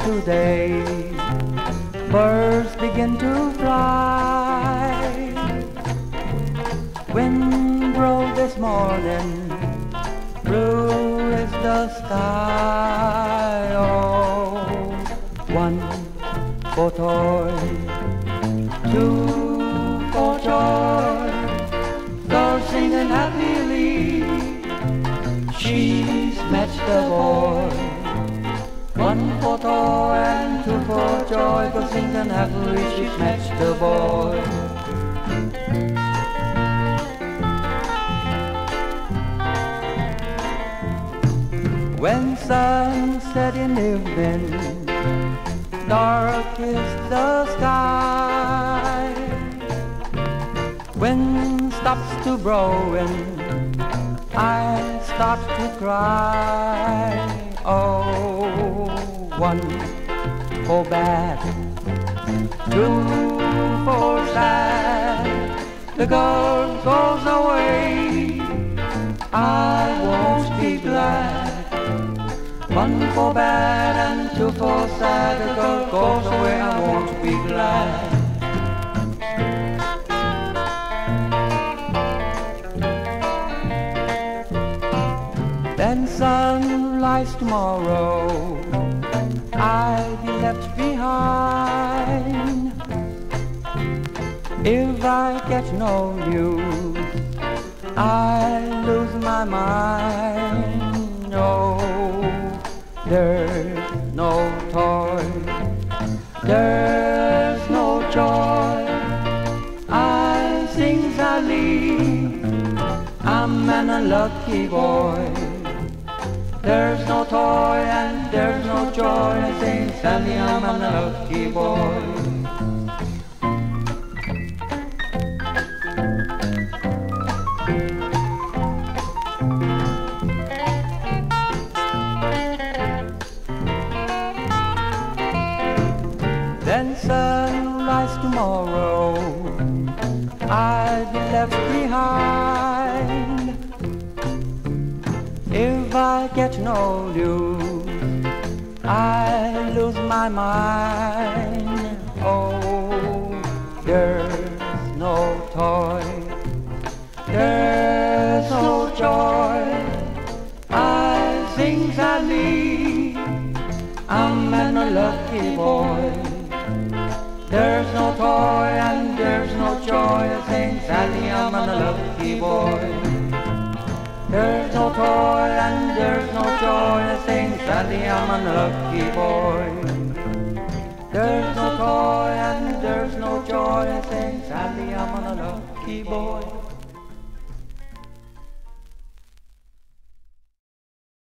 today, birds begin to fly. Wind broke this morning, blue is the sky. Oh, one for toy, two for joy, girls singing happily. She's matched the boy. One for toy and two for joy, girls singing happily. She's matched the boy. When sunset in evening, dark is the sky. Wind stops to blowing, I start to cry. Oh, one for bad, two for sad. The girl goes away, I won't be glad. One for bad and two for sad. The girl goes away, I won't be glad. Then sunrise tomorrow, I'll be left behind. If I get no news, I lose my mind. No, there's no toy, there's no joy. I sing sadly, I'm an unlucky boy. There's no toy and there's no joy. I sing sadly, I'm an unlucky boy. Then sunrise tomorrow, I'll be left behind. If I get no news, I lose my mind. Oh, there's no toy, there's no joy. I sing sadly, I'm an unlucky boy. There's no toy and there's no joy. I sing sadly, I'm an unlucky boy. There's no toy and there's no joy. I sing sadly, I'm an unlucky boy. There's no toy and there's no joy. I sing sadly, I'm an unlucky boy.